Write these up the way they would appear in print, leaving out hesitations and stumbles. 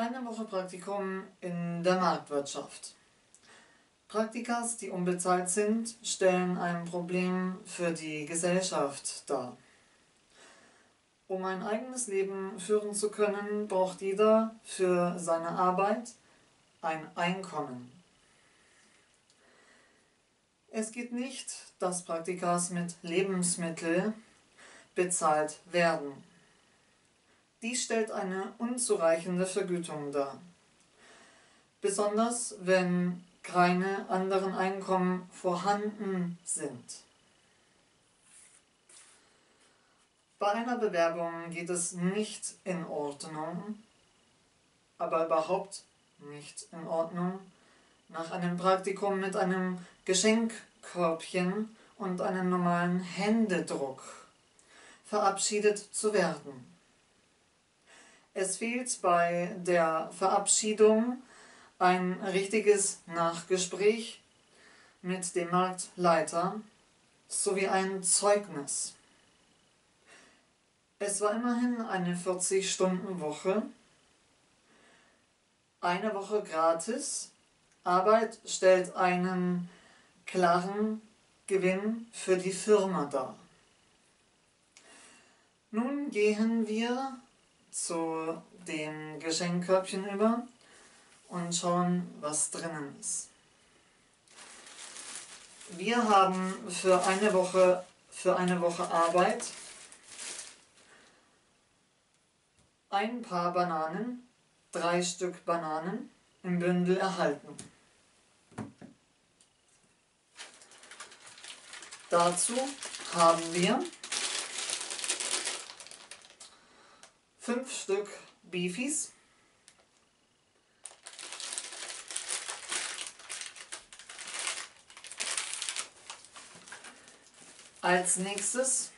Eine Woche Praktikum in der Marktwirtschaft. Praktikas, die unbezahlt sind, stellen ein Problem für die Gesellschaft dar. Um ein eigenes Leben führen zu können, braucht jeder für seine Arbeit ein Einkommen. Es geht nicht, dass Praktikas mit Lebensmitteln bezahlt werden. Dies stellt eine unzureichende Vergütung dar. Besonders wenn keine anderen Einkommen vorhanden sind. Bei einer Bewerbung geht es nicht in Ordnung, aber überhaupt nicht in Ordnung, nach einem Praktikum mit einem Geschenkkörbchen und einem normalen Händedruck verabschiedet zu werden. Es fehlt bei der Verabschiedung ein richtiges Nachgespräch mit dem Marktleiter sowie ein Zeugnis. Es war immerhin eine 40-Stunden-Woche, eine Woche gratis. Arbeit stellt einen klaren Gewinn für die Firma dar. Nun gehen wir zu dem Geschenkkörbchen über und schauen, was drinnen ist. Wir haben für eine Woche Arbeit ein Paar Bananen, 3 Stück Bananen im Bündel erhalten. Dazu haben wir 5 Stück Beefies, als nächstes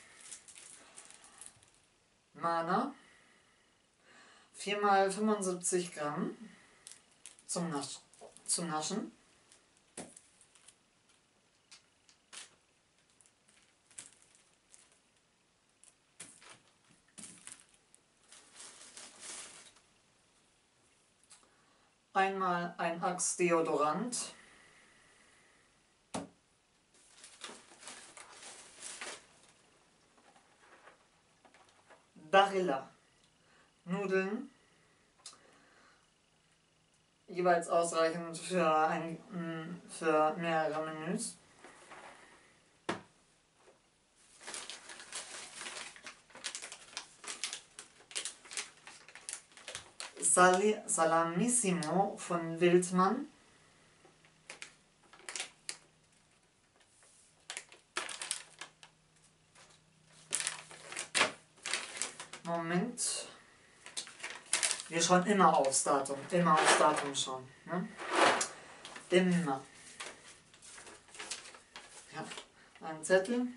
Mana, 4 mal 75 Gramm zum Naschen. Einmal ein Axe Deodorant. Barilla. Nudeln. Jeweils ausreichend für mehrere Menüs. Salamissimo von Wildmann. Moment. Wir schauen immer aufs Datum. Immer aufs Datum schauen. Ne? Immer. Ja, ein Zettel.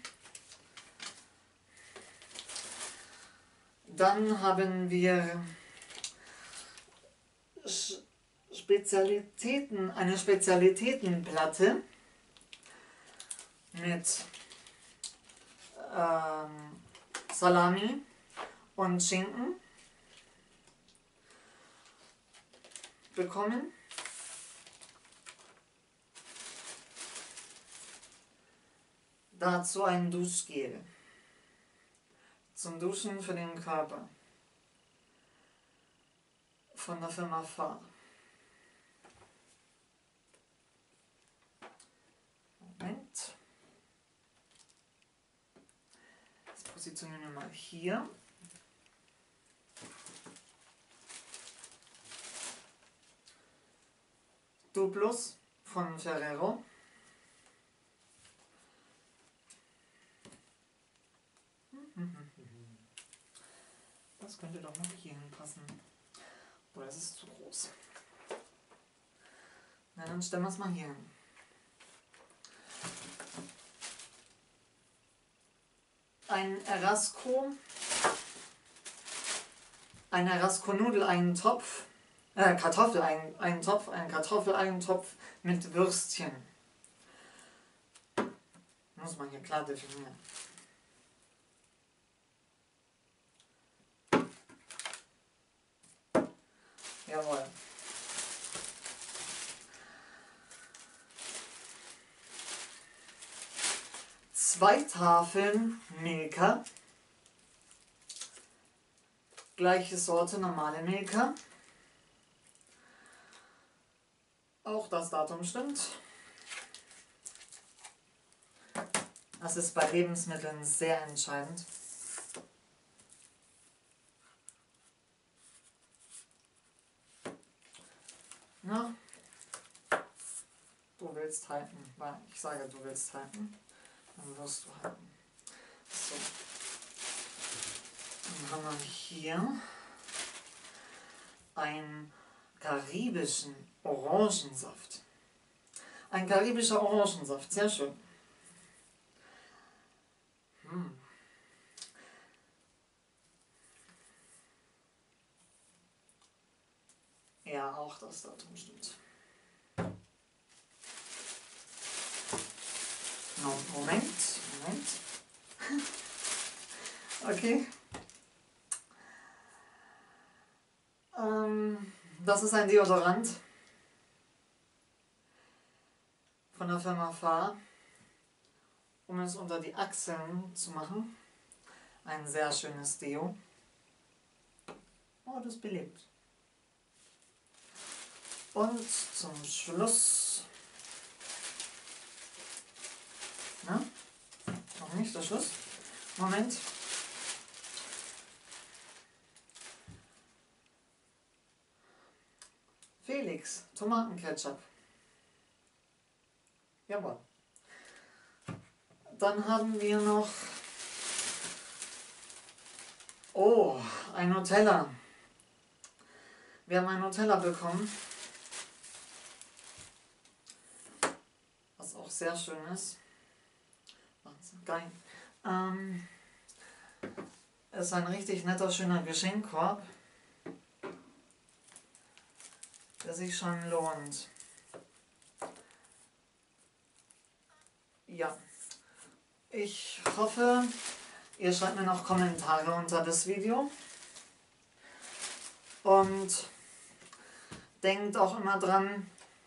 Dann haben wir eine Spezialitätenplatte mit Salami und Schinken bekommen. Dazu ein Duschgel zum Duschen für den Körper von der Firma Fahr. Moment. Das positionieren wir mal hier. Duplus von Ferrero. Das könnte doch noch hier hinpassen. Oder es ist zu groß. Na, dann stellen wir es mal hier hin. Ein Erasco-Nudeleintopf, ein Kartoffeleintopf mit Würstchen. Muss man hier klar definieren. Jawohl. Zwei Tafeln Milka. Gleiche Sorte, normale Milka. Auch das Datum stimmt. Das ist bei Lebensmitteln sehr entscheidend. Na, du willst halten, weil ich sage, du willst halten, dann wirst du halten. So, dann haben wir hier einen karibischen Orangensaft. Ein karibischer Orangensaft, sehr schön. Ja, auch das Datum stimmt. No, Moment. Okay. Das ist ein Deodorant von der Firma Fahr, um es unter die Achseln zu machen. Ein sehr schönes Deo. Oh, das belebt. Und zum Schluss, na, noch nicht der Schluss, Moment. Felix, Tomatenketchup. Jawohl. Dann haben wir noch, oh, ein Nutella. Wir haben ein Nutella bekommen, was auch sehr schön ist. Geil. Ist ein richtig netter, schöner Geschenkkorb, der sich schon lohnt. Ja, ich hoffe, ihr schreibt mir noch Kommentare unter das Video und denkt auch immer dran,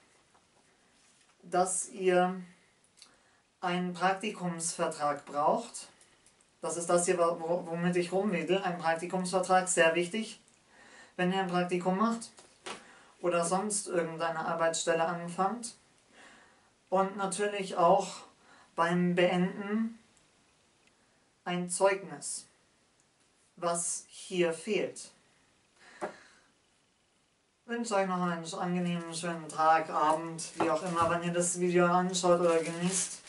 dass ihr einen Praktikumsvertrag braucht. Das ist das hier, womit ich rumwedel. Ein Praktikumsvertrag, sehr wichtig, wenn ihr ein Praktikum macht oder sonst irgendeine Arbeitsstelle anfangt. Und natürlich auch beim Beenden ein Zeugnis, was hier fehlt. Ich wünsche euch noch einen angenehmen, schönen Tag, Abend, wie auch immer, wenn ihr das Video anschaut oder genießt.